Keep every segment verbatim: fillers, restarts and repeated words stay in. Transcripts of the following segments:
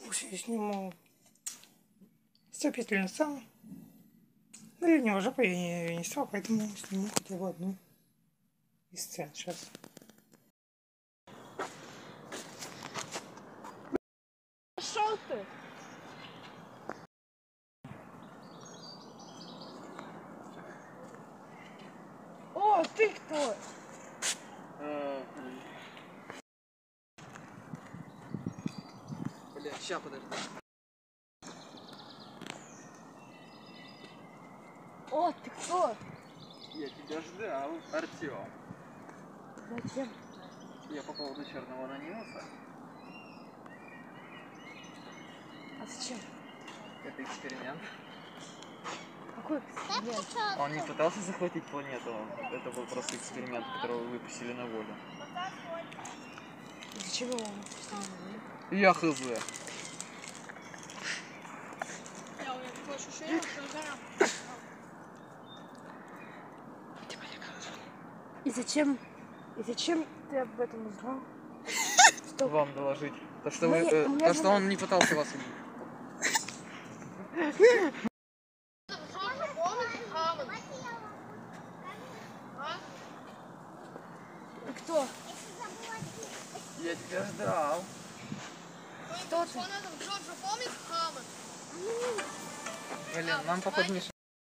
Слушай, я сниму сто петель на сам. Ну, или у него жопа, я не, я не стала, поэтому сниму хотя бы одну из сцен сейчас. Пошел ты! О, ты кто? Бля, ща, подожди. О, ты кто? Я тебя ждал, Артём. Зачем? Я по поводу черного анонимуса. А зачем? Это эксперимент. Какой эксперимент? Он не пытался захватить планету, это был просто эксперимент, которого выпустили на волю. Зачем его выпустили на волю? Я хз. И зачем? И зачем ты об этом узнал? Что вам доложить? То, что, Мне, вы, э, то, что он не пытался вас убить. Ты кто? Я тебя ждал. Кто ты? Блин, нам походу не...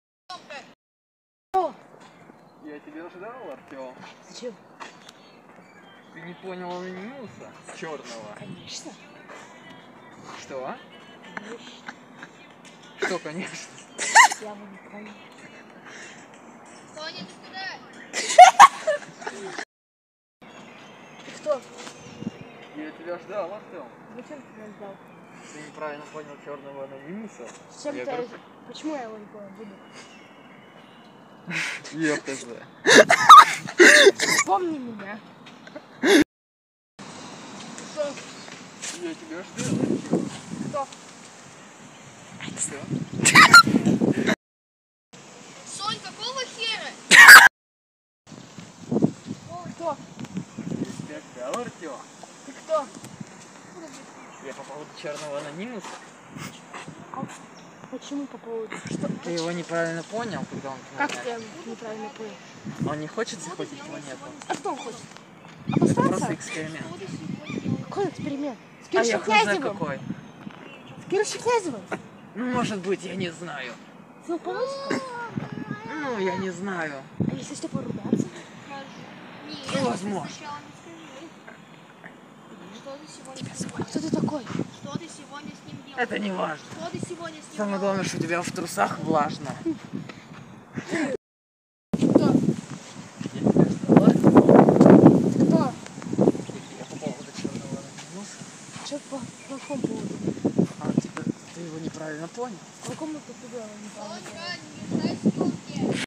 Кто? Я тебя ждал, Артём. Зачем? Ты не понял анонимуса черного? Конечно. Что? Конечно. Что, конечно? Я его не понял. Соня, ты куда? Ты кто? Я тебя ждал, Артём. Зачем ты меня ждал? Ты неправильно понял черного анонимуса? Зачем Я ты... говорю... Почему я его не понял? Буду. Ёптэ. Помни меня. Кто? Я тебя ждал. Кто? Все. Сонь, какого хера? Кто? Я тебя ждал, Артём. Ты кто? Я по поводу черного анонимуса. А почему по поводу? Что? Ты его неправильно понял, когда он... Как ты неправильно понял? Он не хочет захватить планету. А что он хочет? Это просто Обосраться? эксперимент. Какой эксперимент? С А я Киршей хз знаю Князевым? какой. С Киршей Князевым? Ну, может быть, я не знаю. С Луполосиком? Ну, я не знаю. А если что, поругаться? Ну, возможно. Что ты сегодня с ним А кто ты такой? Что ты сегодня с ним делал? Это не важно. Что ты сегодня с ним Самое главное, что у тебя в трусах влажно. Кто? Я тебя ждал, Артём. Кто? Я по поводу черного анонимуса. Че по какому поводу? А, типа, ты его неправильно понял. По какому ты туда не понял? Сонька, не мешай съемке.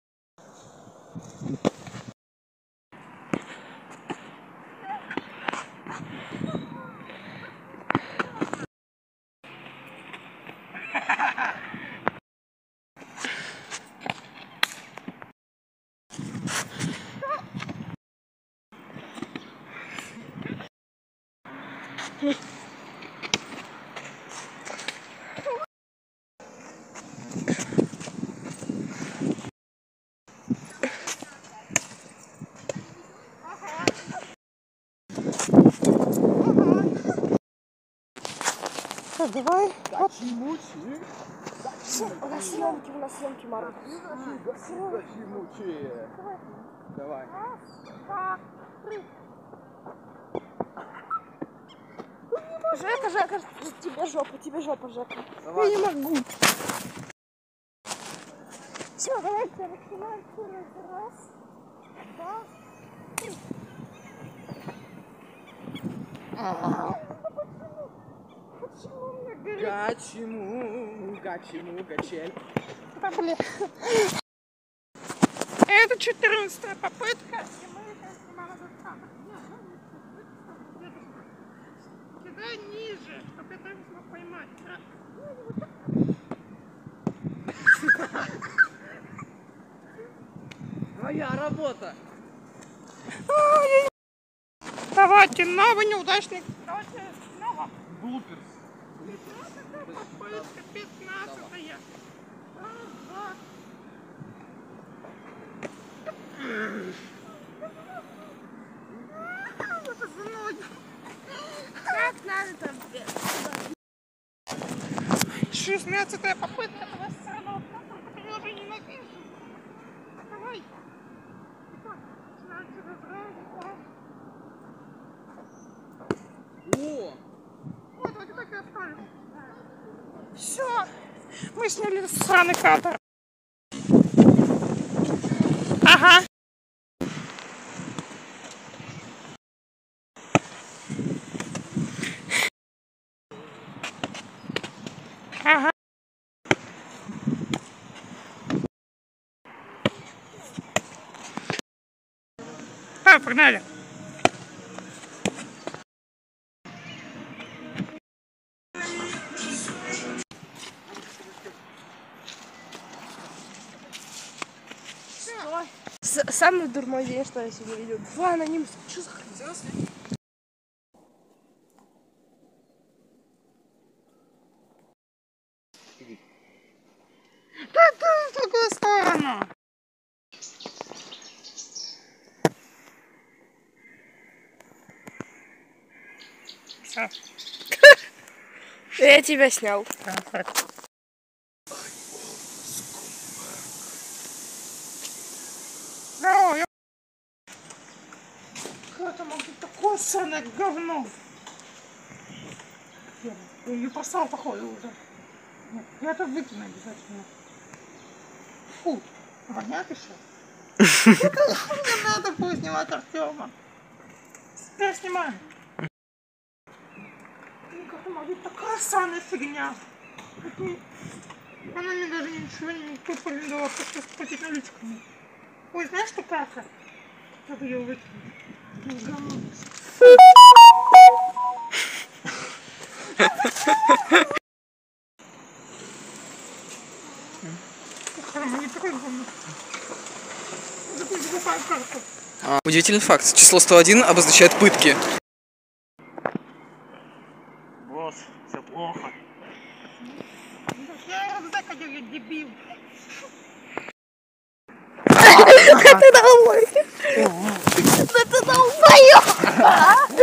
Так, давай. Гачи-мучи. У нас съемки, у нас съемки, Марк. Гачи-мучи. Давай. Жека, Жека, тебе жопа, тебе жопа, Жека. Давай. Я не могу. Все, давайте начинаем. Раз, два, три. Почему мне горит? Гачи-му, гачи-му, гачель. Да, бля. Это четырнадцатая попытка. И мы сейчас снимаем этот кадр. Кидай ниже, чтобы это смог поймать. Твоя работа. Давайте, новый неудачник. Давайте, снова. Блуперс. Попытка пятнадцатая. Ага. Как надо там? шестнадцатая попытка, давай все равно. Я уже ненавижу. Давай. О! Вот, вот так и оставим. Все. Мы сняли сраный кадр. Ага. Ага. А, погнали. С- Самый дурной день, что я сегодня видел. Два анонимуса. Что за хрень? Да ты в другую сторону. Все. Я тебя снял. Здорово, ё... Как это может быть такое сраное говно? Я, я ее послал, походу, уже. Нет, я это выкину обязательно. Фу, воняет еще. Это хуйня надо будет снимать Артема. Теперь снимаем. Ну как может быть такая сраная фигня? Это... Она мне даже ничего не порекомендовала, просто сплатить наличками. Ой, знаешь, что каша? Надо ее выкинуть. Говно. Не такой говно. Такой закупай карту. А, удивительный факт. Число сто один обозначает пытки. Босс, все плохо. Я рюкзак одел, я дебил. Ты долбоёб! Ты долбоёб!